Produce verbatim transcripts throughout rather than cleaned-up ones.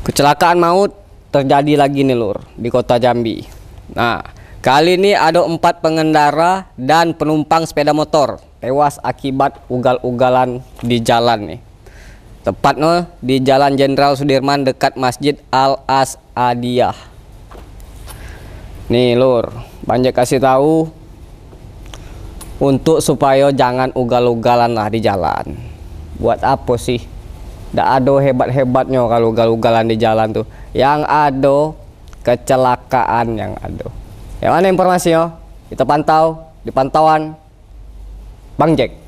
Kecelakaan maut terjadi lagi nih lur di kota Jambi. Nah, kali ini ada empat pengendara dan penumpang sepeda motor tewas akibat ugal-ugalan di jalan nih. Tepatnya di Jalan Jenderal Sudirman dekat Masjid Al-Asadiyah. Nih lur, banyak kasih tahu untuk supaya jangan ugal-ugalan lah di jalan. Buat apa sih? Nggak ada hebat-hebatnya kalau ugal-ugalan di jalan tuh. Yang ada kecelakaan yang ada. Yang mana informasinya? Kita pantau di pantauan Bang Jack.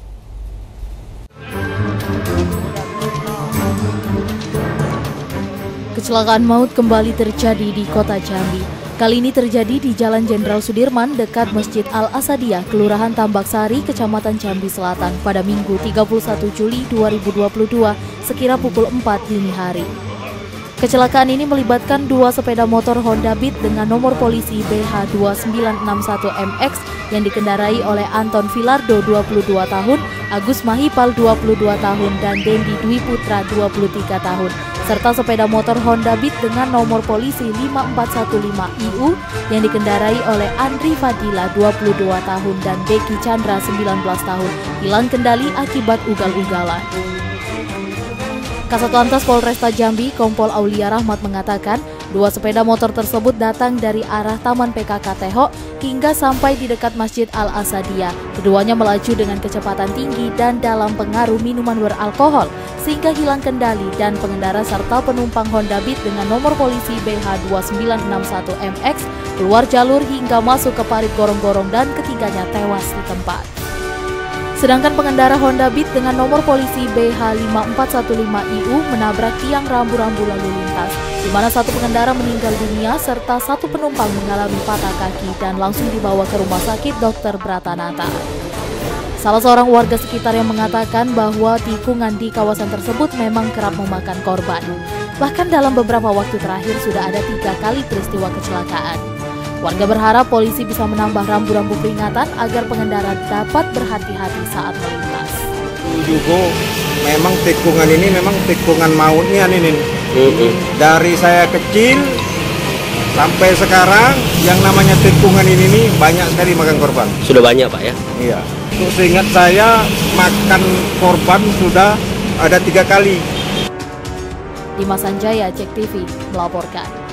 Kecelakaan maut kembali terjadi di kota Jambi. Kali ini terjadi di Jalan Jenderal Sudirman dekat Masjid Al-Asadiyah, Kelurahan Tambak Sari, Kecamatan Jambi Selatan pada Minggu tiga puluh satu Juli dua ribu dua puluh dua sekira pukul empat dini hari. Kecelakaan ini melibatkan dua sepeda motor Honda Beat dengan nomor polisi B H dua sembilan enam satu M X yang dikendarai oleh Anton Filardo dua puluh dua tahun, Agus Mahipal dua puluh dua tahun, dan Dendi Dwi Putra dua puluh tiga tahun, serta sepeda motor Honda Beat dengan nomor polisi lima empat satu lima I U yang dikendarai oleh Andri Fadila dua puluh dua tahun dan Deki Chandra sembilan belas tahun hilang kendali akibat ugal-ugalan. Kasat Lantas Polresta Jambi, Kompol Aulia Rahmat mengatakan, dua sepeda motor tersebut datang dari arah Taman P K K Teho hingga sampai di dekat Masjid Al-Asadiyah. Keduanya melaju dengan kecepatan tinggi dan dalam pengaruh minuman beralkohol, sehingga hilang kendali dan pengendara serta penumpang Honda Beat dengan nomor polisi B H dua sembilan enam satu M X keluar jalur hingga masuk ke parit gorong-gorong dan ketiganya tewas di tempat. Sedangkan pengendara Honda Beat dengan nomor polisi B H lima empat satu lima I U menabrak tiang rambu-rambu lalu lintas, di mana satu pengendara meninggal dunia serta satu penumpang mengalami patah kaki dan langsung dibawa ke rumah sakit Dokter Bratanata. Salah seorang warga sekitar yang mengatakan bahwa tikungan di kawasan tersebut memang kerap memakan korban. Bahkan dalam beberapa waktu terakhir sudah ada tiga kali peristiwa kecelakaan. Warga berharap polisi bisa menambah rambu-rambu peringatan agar pengendara dapat berhati-hati saat melintas. Juga memang tikungan ini memang tikungan mautnya nih. Uh-uh. Dari saya kecil sampai sekarang yang namanya tikungan ini nih banyak sekali makan korban. Sudah banyak Pak ya? Iya. Untuk seingat saya makan korban sudah ada tiga kali. Dimas Anjaya, Cek T V melaporkan.